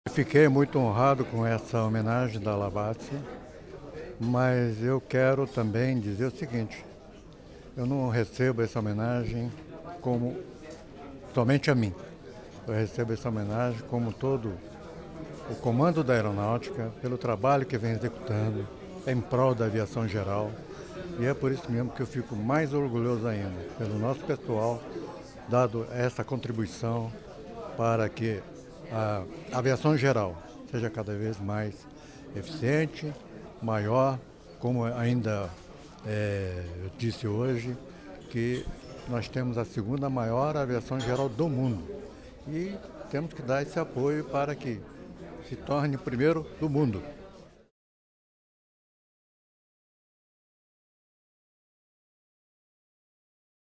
Fiquei muito honrado com essa homenagem da Lavazza, mas eu quero também dizer o seguinte: eu não recebo essa homenagem como somente a mim. Eu recebo essa homenagem como todo o comando da aeronáutica, pelo trabalho que vem executando em prol da aviação geral. E é por isso mesmo que eu fico mais orgulhoso ainda, pelo nosso pessoal, dado essa contribuição para que a aviação geral seja cada vez mais eficiente, maior, como ainda eu disse hoje, que nós temos a segunda maior aviação geral do mundo. E temos que dar esse apoio para que se torne o primeiro do mundo.